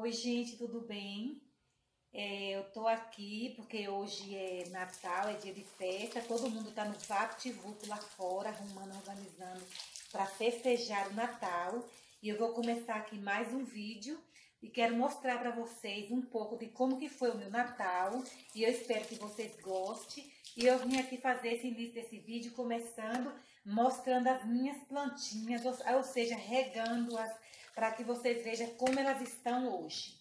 Oi, gente, tudo bem? Eu tô aqui porque hoje é Natal, é dia de festa, todo mundo tá no VaptVup lá fora, arrumando, organizando para festejar o Natal. E eu vou começar aqui mais um vídeo e quero mostrar para vocês um pouco de como que foi o meu Natal. E eu espero que vocês gostem. E eu vim aqui fazer esse início desse vídeo começando mostrando as minhas plantinhas, ou seja, regando-as para que vocês vejam como elas estão hoje.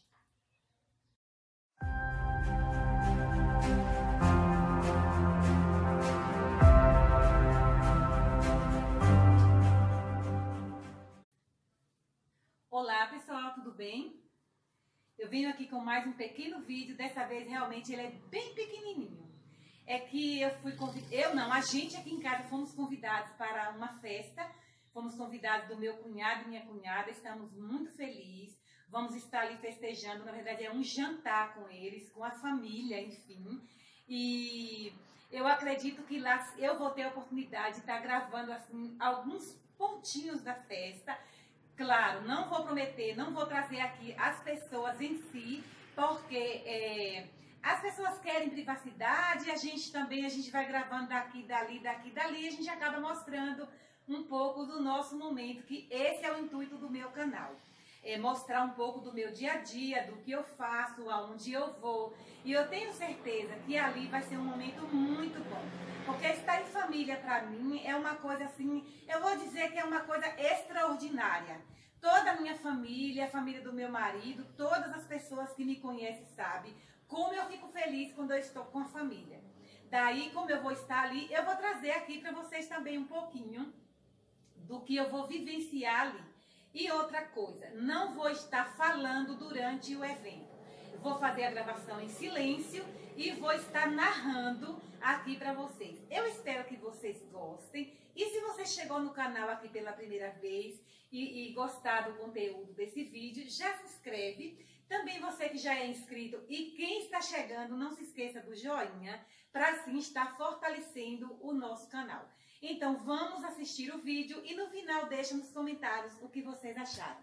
Olá pessoal, tudo bem? Eu venho aqui com mais um pequeno vídeo, dessa vez realmente ele é bem pequenininho. É que a gente aqui em casa fomos convidados para uma festa, fomos convidados do meu cunhado e minha cunhada, estamos muito felizes, vamos estar ali festejando, na verdade é um jantar com eles, com a família, enfim. E eu acredito que lá eu vou ter a oportunidade de estar gravando assim alguns pontinhos da festa. Claro, não vou prometer, não vou trazer aqui as pessoas em si, porque as pessoas querem privacidade, a gente vai gravando daqui, dali, a gente acaba mostrando um pouco do nosso momento, que esse é o intuito do meu canal. Mostrar um pouco do meu dia a dia, do que eu faço, aonde eu vou. E eu tenho certeza que ali vai ser um momento muito bom. Porque estar em família, para mim, é uma coisa assim, eu vou dizer que é uma coisa extraordinária. Toda a minha família, a família do meu marido, todas as pessoas que me conhecem sabem como eu fico feliz quando eu estou com a família. Daí, como eu vou estar ali, eu vou trazer aqui para vocês também um pouquinho do que eu vou vivenciar ali. E outra coisa, não vou estar falando durante o evento. Vou fazer a gravação em silêncio e vou estar narrando aqui para vocês. Eu espero que vocês gostem. E se você chegou no canal aqui pela primeira vez e gostar do conteúdo desse vídeo, já se inscreve. Também você que já é inscrito e quem está chegando, não se esqueça do joinha para assim estar fortalecendo o nosso canal. Então vamos assistir o vídeo e no final deixa nos comentários o que vocês acharam.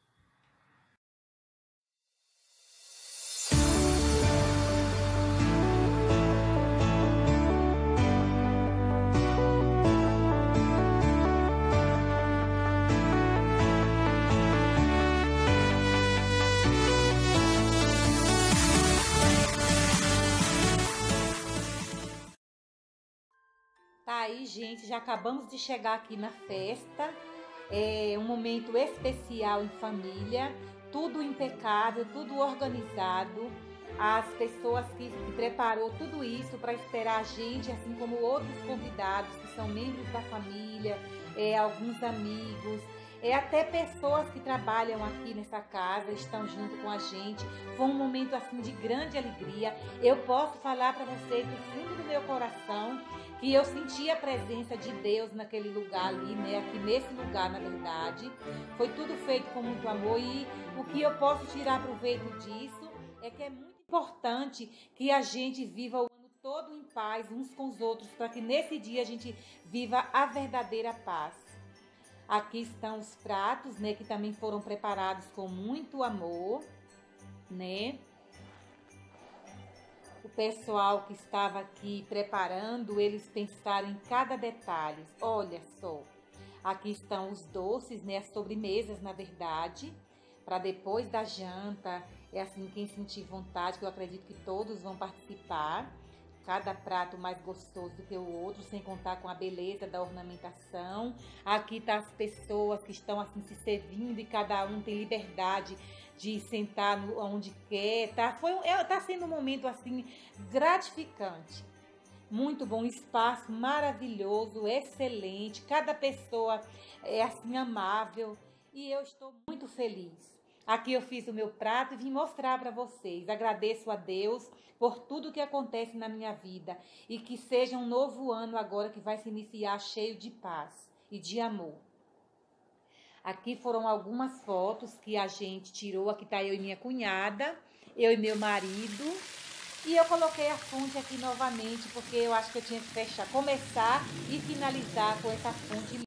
Tá aí, gente, já acabamos de chegar aqui na festa. É um momento especial em família, tudo impecável, tudo organizado. As pessoas que preparou tudo isso para esperar a gente, assim como outros convidados que são membros da família, alguns amigos, até pessoas que trabalham aqui nessa casa estão junto com a gente. Foi um momento assim de grande alegria. Eu posso falar para vocês do fundo do meu coração que eu senti a presença de Deus naquele lugar ali, né? Aqui nesse lugar, na verdade. Foi tudo feito com muito amor e o que eu posso tirar proveito disso é que é muito importante que a gente viva o ano todo em paz uns com os outros, para que nesse dia a gente viva a verdadeira paz. Aqui estão os pratos, né, que também foram preparados com muito amor, né? O pessoal que estava aqui preparando, eles pensaram em cada detalhe. Olha só, aqui estão os doces, né, as sobremesas, na verdade, para depois da janta. É assim, quem sentir vontade, que eu acredito que todos vão participar. Cada prato mais gostoso do que o outro, sem contar com a beleza da ornamentação. Aqui tá as pessoas que estão assim se servindo e cada um tem liberdade de sentar onde quer. Tá sendo um momento assim gratificante. Muito bom, espaço maravilhoso, excelente. Cada pessoa é assim amável e eu estou muito feliz. Aqui eu fiz o meu prato e vim mostrar para vocês. Agradeço a Deus por tudo que acontece na minha vida e que seja um novo ano agora que vai se iniciar cheio de paz e de amor. Aqui foram algumas fotos que a gente tirou. Aqui tá eu e minha cunhada, eu e meu marido. E eu coloquei a fonte aqui novamente porque eu acho que eu tinha que começar e finalizar com essa fonte